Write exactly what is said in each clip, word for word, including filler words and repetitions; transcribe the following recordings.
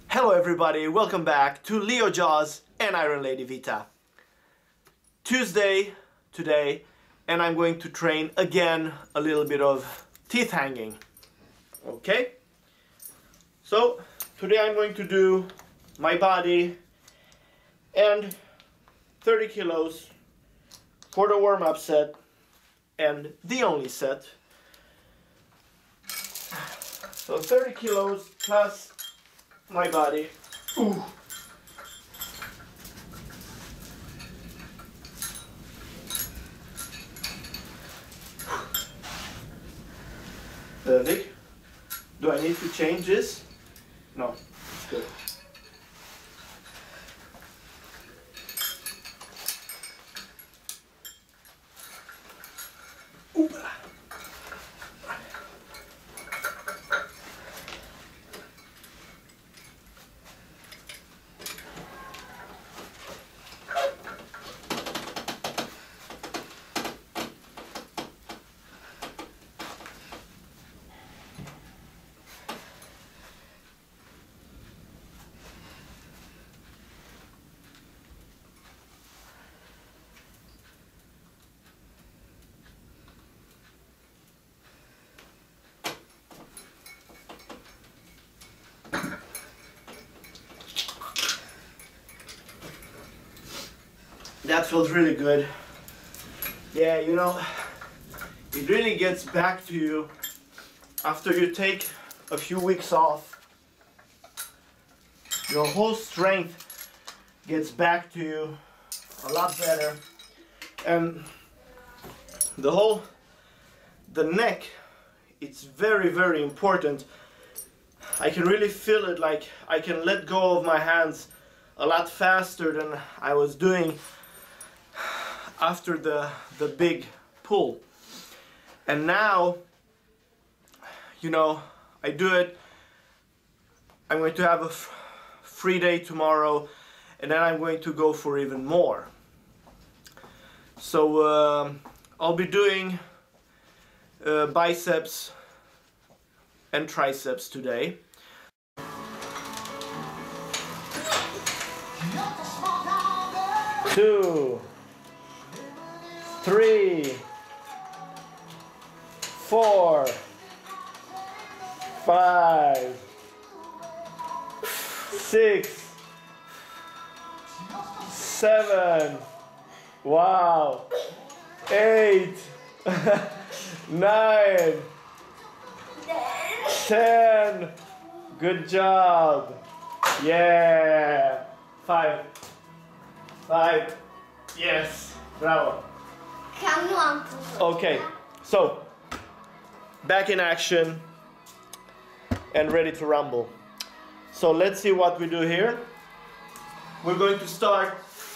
Hello everybody, welcome back to Leo Jaws and Iron Lady Vita. Tuesday today, and I'm going to train again a little bit of teeth hanging. Okay? So, today I'm going to do my body and thirty kilos for the warm-up set and the only set. So thirty kilos plus my body. Ooh. Perfect. Do I need to change this? No, it's good. Ooh. That feels really good. Yeah, you know, it really gets back to you after you take a few weeks off. Your whole strength gets back to you a lot better. And the whole, the neck, it's very, very important. I can really feel it, like I can let go of my hands a lot faster than I was doing after the the big pull. And now, you know, I do it. I'm going to have a f free day tomorrow, and then I'm going to go for even more. So uh, I'll be doing uh, biceps and triceps today. Two, three, four, five, six, seven, wow, eight, nine, ten, good job, yeah, five, five, yes, bravo. Okay, so back in action and ready to rumble. So let's see what we do here. We're going to start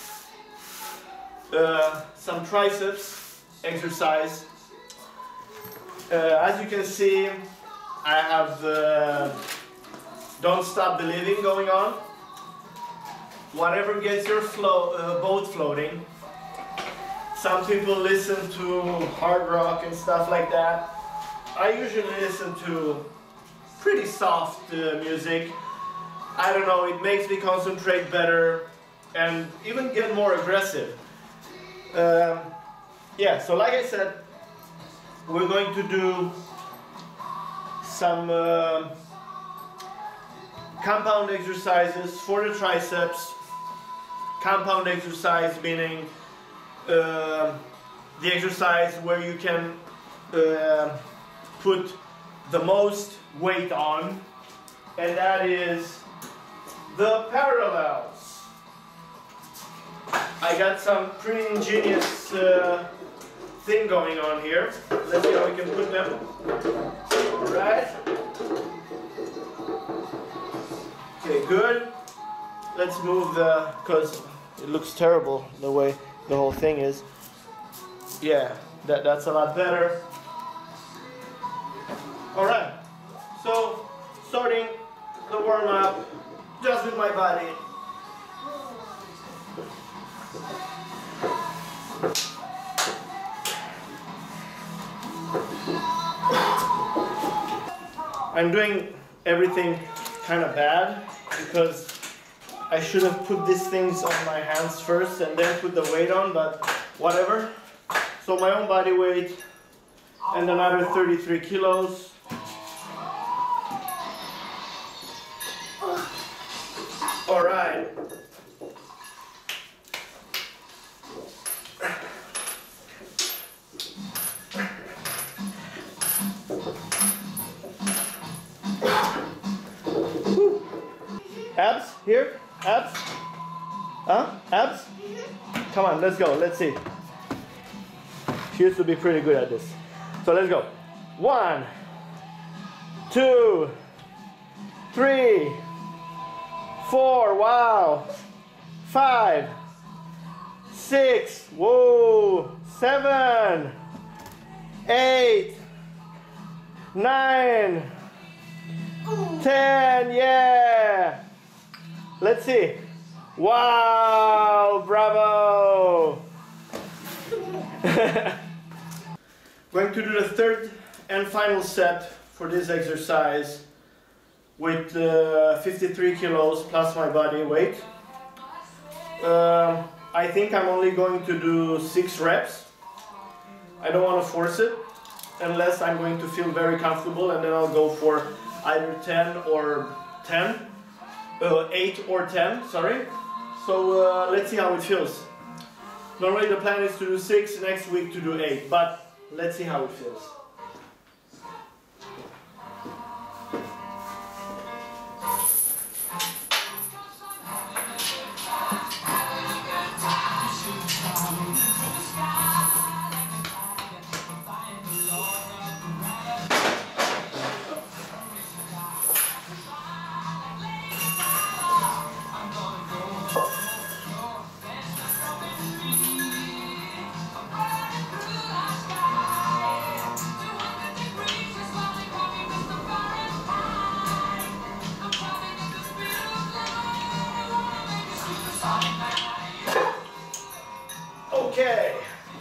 uh, some triceps exercise. Uh, as you can see, I have uh, Don't Stop Believing going on. Whatever gets your flow, uh, boat floating. Some people listen to hard rock and stuff like that. I usually listen to pretty soft uh, music. I don't know, it makes me concentrate better and even get more aggressive. Um, yeah, so like I said, we're going to do some uh, compound exercises for the triceps. Compound exercise meaning Uh, the exercise where you can uh, put the most weight on, and that is the parallels. I got some pretty ingenious uh, thing going on here. Let's see how we can put them. Alright. Okay, good. Let's move the, because it looks terrible the way the whole thing is. Yeah, that, that's a lot better. Alright, so starting the warm-up just with my body. I'm doing everything kind of bad because I should have put these things on my hands first and then put the weight on, but whatever. So my own body weight and another thirty-three kilos. All right. Abs here? Abs? Huh? Abs? Come on, let's go. Let's see. She used to be pretty good at this. So let's go. One, two, three, four. Wow. Five, six. Whoa. Seven, eight, nine, ten. Yeah. Let's see. Wow, bravo. Going to do the third and final set for this exercise with uh, fifty-three kilos plus my body weight. Uh, I think I'm only going to do six reps. I don't want to force it unless I'm going to feel very comfortable, and then I'll go for either ten or ten. Uh, eight or ten, sorry. So uh, let's see how it feels. Normally the plan is to do six, next week to do eight, but let's see how it feels. Okay.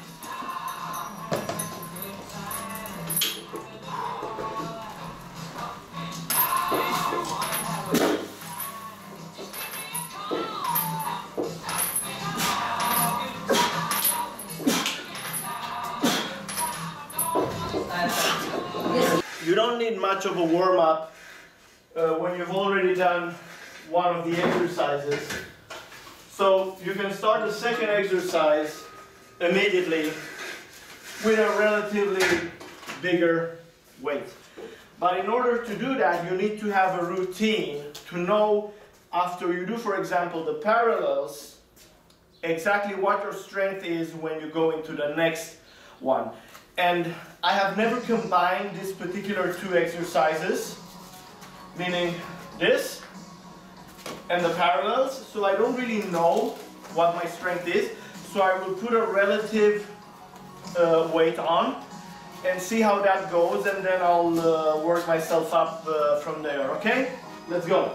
You don't need much of a warm-up uh, when you've already done one of the exercises. So you can start the second exercise immediately with a relatively bigger weight. But in order to do that, you need to have a routine to know, after you do, for example, the parallels, exactly what your strength is when you go into the next one. And I have never combined these particular two exercises, meaning this and the parallels, so I don't really know what my strength is. So I will put a relative uh, weight on and see how that goes, and then I'll uh, work myself up uh, from there, okay? Let's go.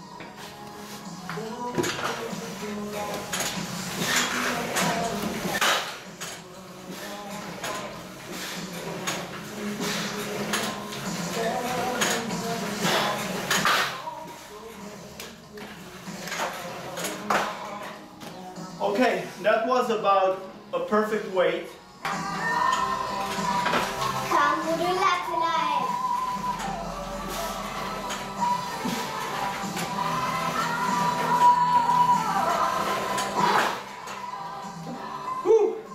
Okay, that was about a perfect weight. Whew.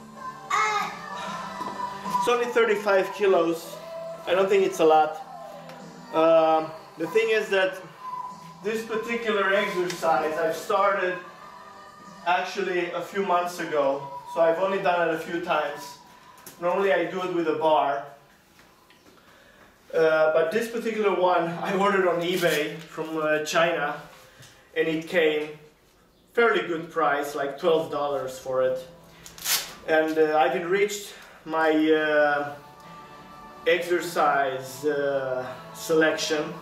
It's only thirty-five kilos. I don't think it's a lot. Um, the thing is that this particular exercise I've started actually a few months ago, so I've only done it a few times. Normally I do it with a bar, uh, but this particular one I ordered on eBay from uh, China, and it came fairly good price, like twelve dollars for it. And uh, I've enriched my uh, exercise uh, selection.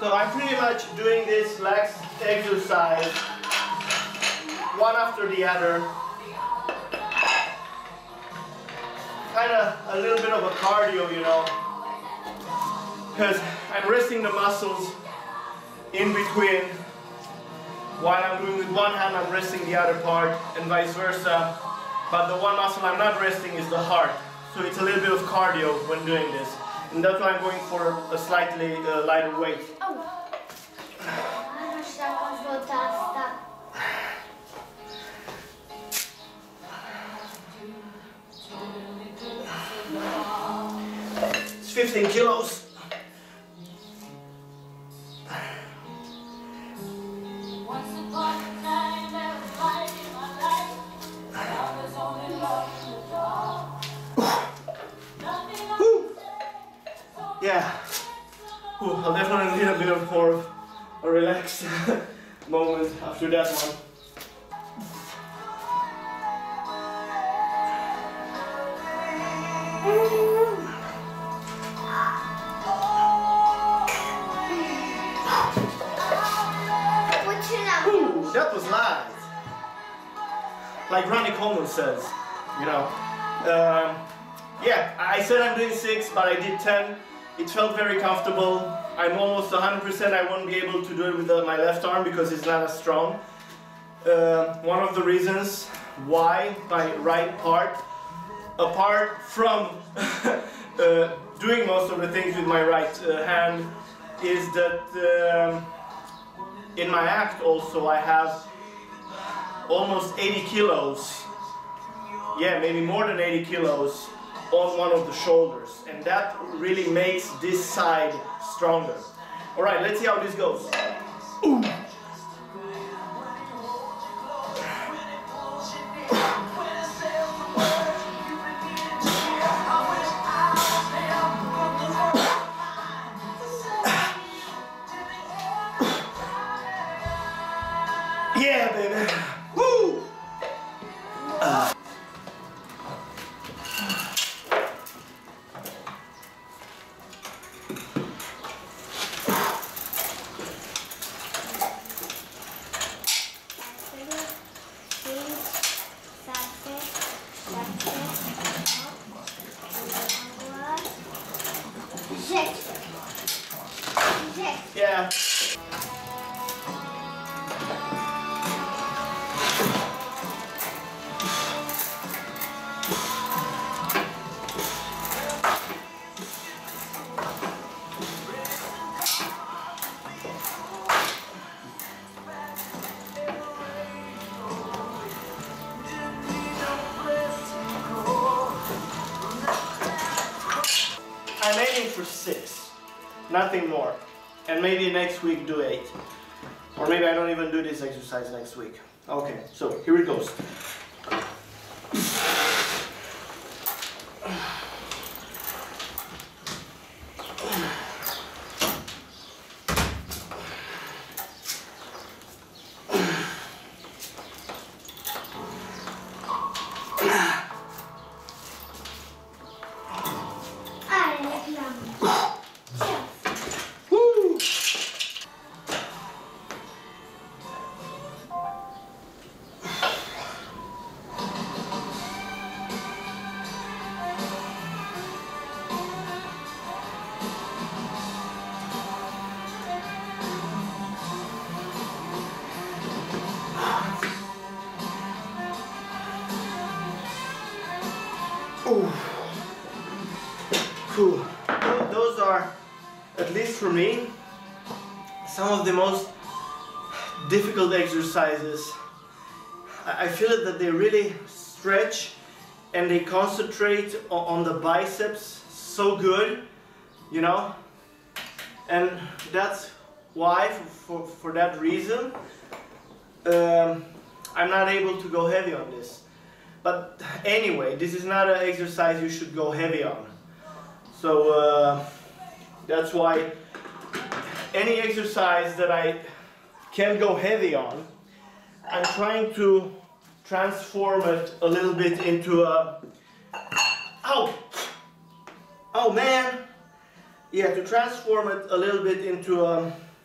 So I'm pretty much doing this leg exercise one after the other. Kind of a little bit of a cardio, you know, because I'm resting the muscles in between. While I'm doing with one hand, I'm resting the other part, and vice versa. But the one muscle I'm not resting is the heart. So it's a little bit of cardio when doing this. And that's why I'm going for a slightly uh, lighter weight. Oh. It's fifteen kilos. Yeah, Ooh, I'll definitely need a bit of more of a relaxed moment after that one. Ooh, that was light. Like Ronnie Coleman says, you know. Um, yeah, I said I'm doing six, but I did ten. It felt very comfortable. I'm almost one hundred percent I won't be able to do it with uh, my left arm because it's not as strong. Uh, one of the reasons why my right part, apart from uh, doing most of the things with my right uh, hand, is that um, in my act also I have almost eighty kilos, yeah, maybe more than eighty kilos on one of the shoulders, and that really makes this side stronger. All right, let's see how this goes. Ooh. Yeah, baby. Woo! Uh. Yeah. I'm aiming for six, nothing more. And maybe next week do eight. Or maybe I don't even do this exercise next week. Okay, so here it goes. Ooh. Cool. Those are, at least for me, some of the most difficult exercises. I feel it that they really stretch and they concentrate on the biceps so good, you know, and that's why, for, for that reason, um, I'm not able to go heavy on this. But anyway, this is not an exercise you should go heavy on. So uh, that's why any exercise that I can go heavy on, I'm trying to transform it a little bit into a... Ow! Oh man! Yeah, to transform it a little bit into a,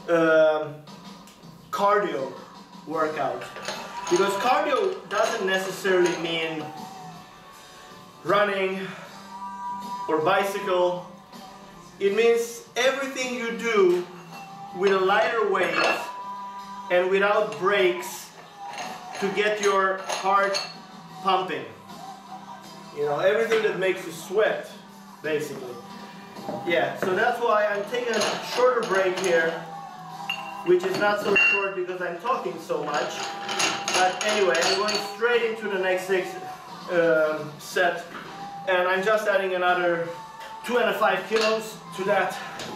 um, cardio workout. Because cardio doesn't necessarily mean running or bicycle. It means everything you do with a lighter weight and without breaks to get your heart pumping. You know, everything that makes you sweat, basically. Yeah, so that's why I'm taking a shorter break here, which is not so short because I'm talking so much. But anyway, I'm going straight into the next six, um, set, and I'm just adding another two and a five kilos to that.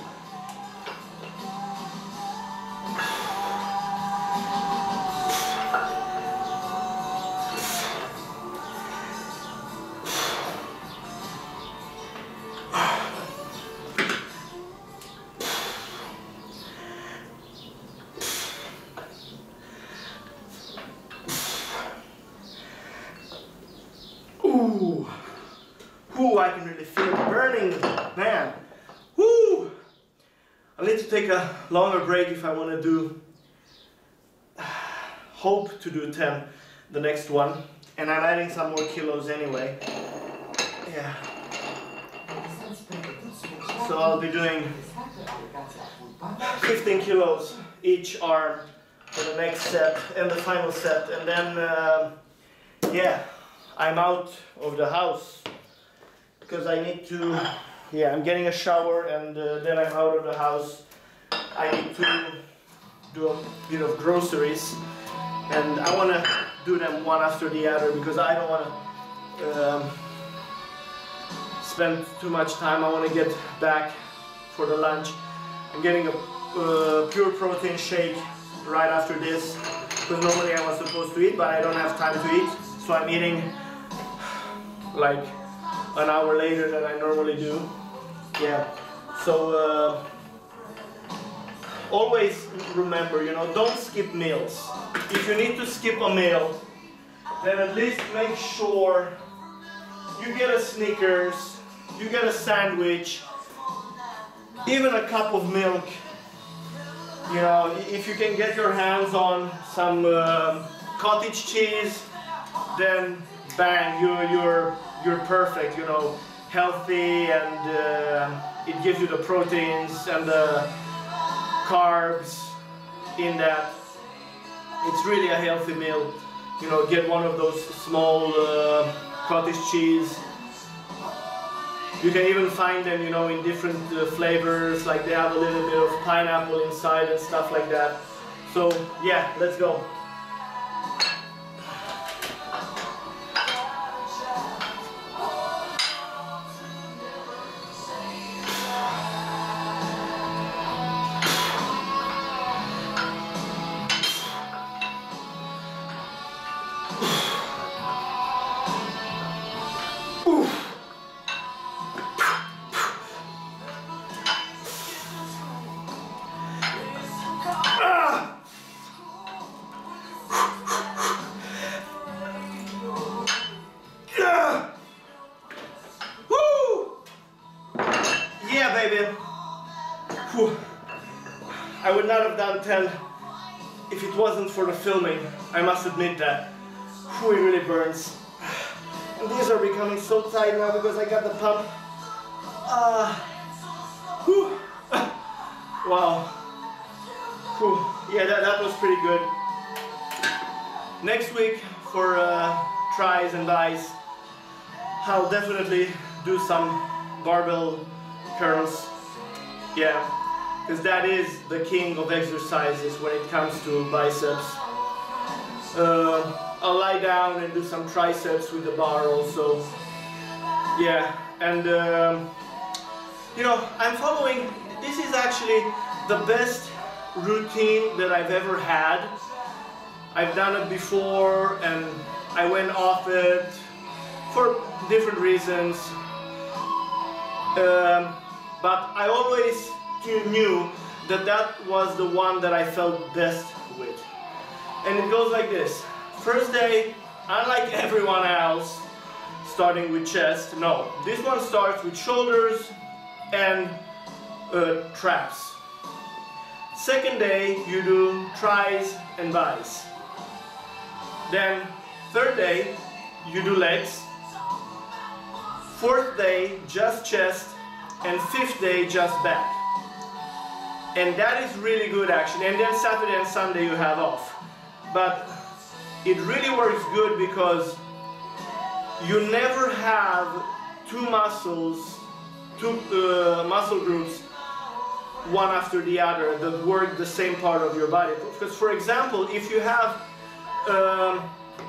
Ooh, ooh, I can really feel it burning, man. Woo! I'll need to take a longer break if I want to do, hope to do ten, the next one. And I'm adding some more kilos anyway. Yeah. So I'll be doing fifteen kilos each arm for the next set and the final set. And then, uh, yeah. I'm out of the house because I need to, yeah, I'm getting a shower and uh, then I'm out of the house. I need to do a bit of groceries and I want to do them one after the other because I don't want to um, spend too much time. I want to get back for the lunch. I'm getting a uh, pure protein shake right after this because normally I was supposed to eat but I don't have time to eat, so I'm eating like an hour later than I normally do. Yeah, so uh, always remember, you know, don't skip meals. If you need to skip a meal, then at least make sure you get a Snickers, you get a sandwich, even a cup of milk. You know, if you can get your hands on some uh, cottage cheese, then bang, you, you're you're perfect, you know, healthy, and uh, it gives you the proteins and the carbs in that. It's really a healthy meal. You know, get one of those small uh, cottage cheese. You can even find them, you know, in different uh, flavors, like they have a little bit of pineapple inside and stuff like that. So yeah, let's go. I would not have done ten if it wasn't for the filming, I must admit that. Whew, it really burns. And these are becoming so tight now because I got the pump. Uh, whew. Wow. Whew. Yeah, that, that was pretty good. Next week for uh, tries and dies, I'll definitely do some barbell curls. Yeah, because that is the king of exercises when it comes to biceps. Uh, I'll lie down and do some triceps with the bar also. Yeah, and um, you know, I'm following, this is actually the best routine that I've ever had. I've done it before and I went off it for different reasons. Um, but I always knew that that was the one that I felt best with. And it goes like this. First day, unlike everyone else, starting with chest, no. This one starts with shoulders and uh, traps. Second day you do tris and bis. Then third day you do legs. Fourth day just chest, and fifth day just back. And that is really good action. And then Saturday and Sunday you have off. But it really works good because you never have two muscles, two uh, muscle groups, one after the other, that work the same part of your body. Because, for example, if you have um,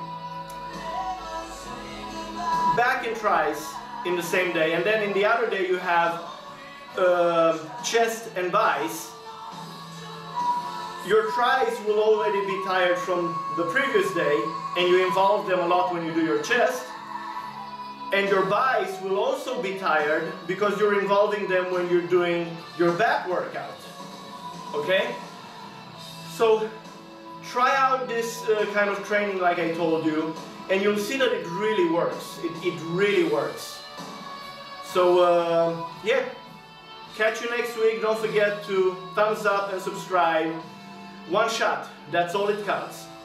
back and tris in the same day, and then in the other day you have uh, chest and bis, your tris will already be tired from the previous day, and you involve them a lot when you do your chest. And your bis will also be tired because you're involving them when you're doing your back workout. Okay? So try out this uh, kind of training like I told you, and you'll see that it really works. It, it really works. So uh, yeah, catch you next week. Don't forget to thumbs up and subscribe. One shot, that's all it counts.